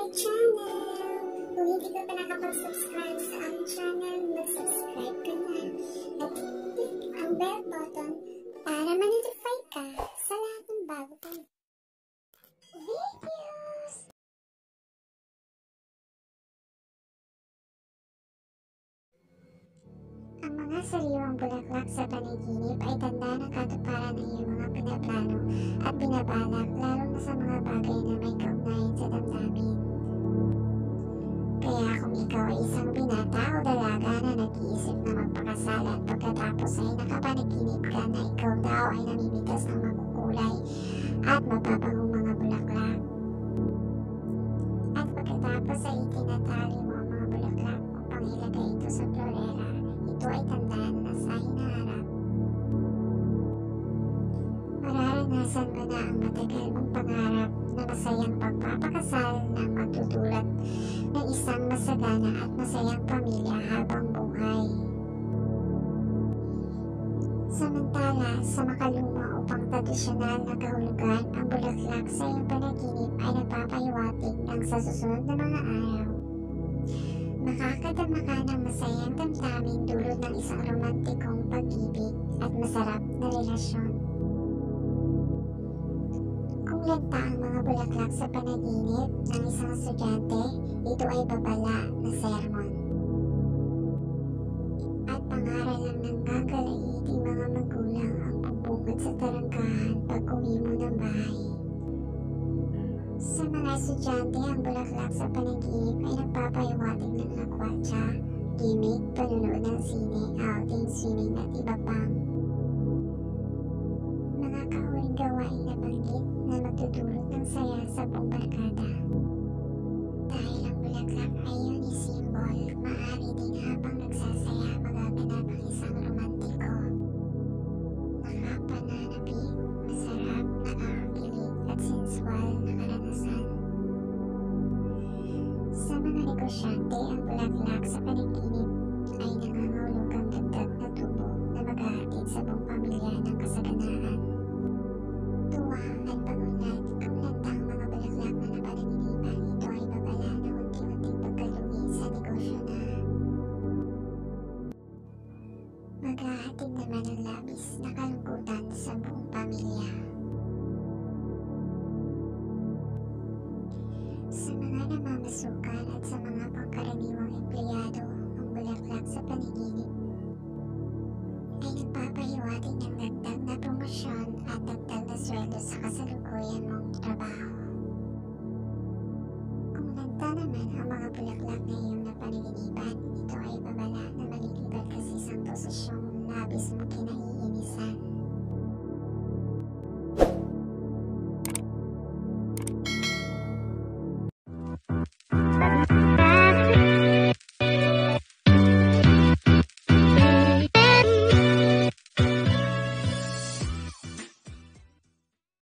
channel! Kung hindi ka pa nakapag-subscribe sa aming channel, mag-subscribe ka na at click ang bell button para ma-notify ka sa lahat ng bago kong videos! Ang mga sariwang bulaklak sa panaginip ay tanda ng katuparan ng iyong mga pinaplano at binabalak, lalo na sa mga bagay na may kaugnayan sa damdamin. Kaya kung ikaw ay isang binata o dalaga na nag-iisip na magpakasal at pagkatapos ay nakapanaginip ka na ikaw daw ay namimitas ng makukulay at mapapangong mga bulaklak. At pagkatapos ay itinatali mo ang mga bulaklak upang ilagay ito sa florera, ito ay tandaan na sa hinaharap. Mararanasan mo na ang matagal mong pangarap na masayang pagpapakasal na magdudulot ng isang masagana at masayang pamilya habang buhay. Samantala, sa makaluma upang tradisyonal na kahulugan, ang bulaklak sa iyong panaginip ay nagpapahiwatig ng sa susunod na mga araw. Makakadama ka ng masayang damdamin dulot ng isang romantikong pag-ibig at masarap na relasyon. Kung lanta ang mga bulaklak sa panaginip ng isang estudyante, ito ay babala na sermon. At pangaral lang ng gagalayiting mga magulang ang bubukod sa tarangkahan pag uwi mo ng bahay. Sa mga estudyante, ang bulaklak sa panaginip ay nagpapahiwatig ng lakwatsa, gimmick, panunood ng sine, outing, swimming at iba pang mga kahuling gawain na banggit na magdudulot ng saya sa buong barkada. Dahil ang bulaklak ay unisimbol, maaari din habang nagsasaya magaganap ang isang romantiko, nakapananabik, masarap, nakakakilig at sensual na karanasan. Sa mga negosyante, ang bulaklak sa panaginip ay nangangahulugang dagdag na tubo na maghahatid sa buong pamilya ng kasaganaan. Tuwa at pag-unlad, kung lanta ang mga bulaklak na napanaginipan, ito ay babala na unti-unting pagkalugi sa negosyo na maghahatid naman ng labis na kalungkutan sa buong pamilya. Sa mga namamasukan at sa mga pangkaraniwang empleyado, ang bulaklak sa panaginip ay nagpapahiwatig ng dagdag na promosyon at dagdag na sweldo sa kasalukuyan mong trabaho. Kung lanta naman ang mga bulaklak na iyong napanaginipan,